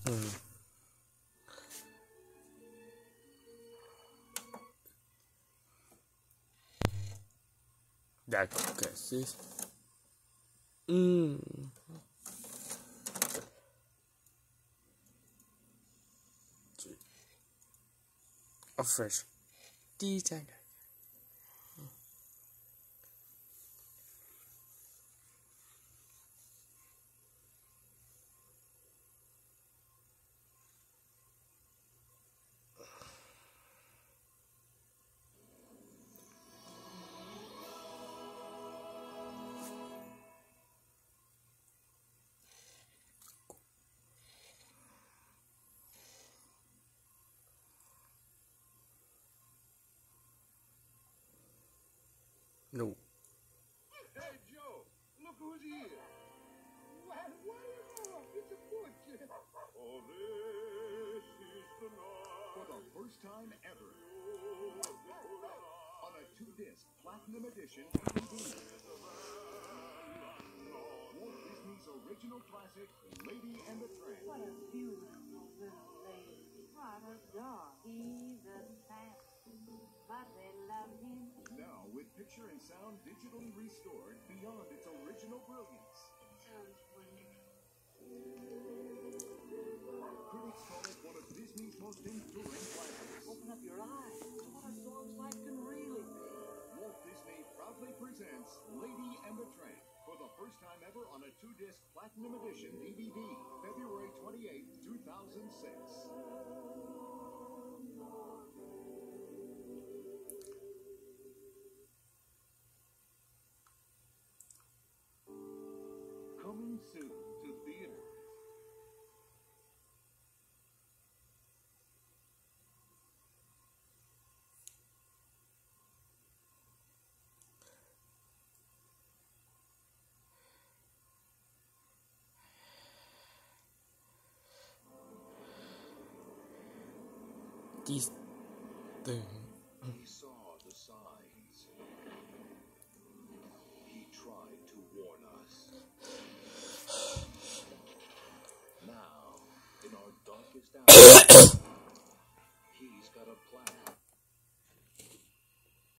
Mm. D'accord, c'est... A fresh tea tank. No. Hey, Joe, look who's here. What it's a butcher. Oh, this is the night. For the first time ever. On a 2-disc Platinum Edition DVD. Walt Disney's original classic, Lady and the Tramp. What a beautiful little lady. What a dog. He's a tramp, but they love him. Now, with picture and sound digitally restored beyond its original brilliance. Sounds wonderful. Critics call it one of Disney's most enduring classics. Open up your eyes to what a song's life can really be. Walt Disney proudly presents Lady and the Tramp for the first time ever on a 2-disc Platinum Edition DVD, February 28, 2006. Coming soon to theaters. These things. He saw the signs. He tried to warn us. Now, in our darkest hour, he's got a plan.